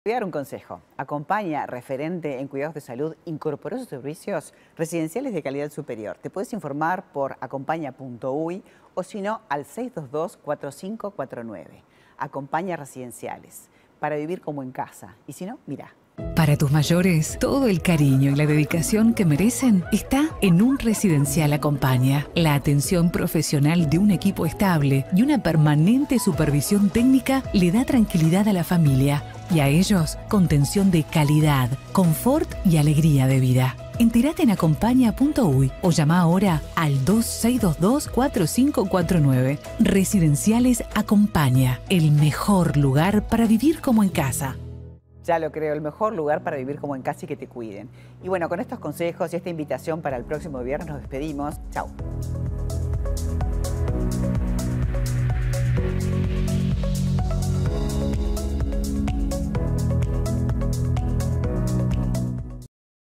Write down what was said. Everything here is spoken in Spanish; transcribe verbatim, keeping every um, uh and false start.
Voy a dar un consejo. Acompaña, referente en cuidados de salud, incorporó sus servicios residenciales de calidad superior. Te puedes informar por acompaña punto uy o si no al seis dos dos, cuatro cinco cuatro nueve. Acompaña Residenciales, para vivir como en casa. Y si no, mira. Para tus mayores, todo el cariño y la dedicación que merecen está en un Residencial Acompaña. La atención profesional de un equipo estable y una permanente supervisión técnica le da tranquilidad a la familia y a ellos contención de calidad, confort y alegría de vida. Entérate en acompaña punto uy o llama ahora al dos seis dos dos, cuatro cinco cuatro nueve. Residenciales Acompaña, el mejor lugar para vivir como en casa. Ya lo creo, el mejor lugar para vivir como en casa y que te cuiden. Y bueno, con estos consejos y esta invitación para el próximo viernes nos despedimos. Chau.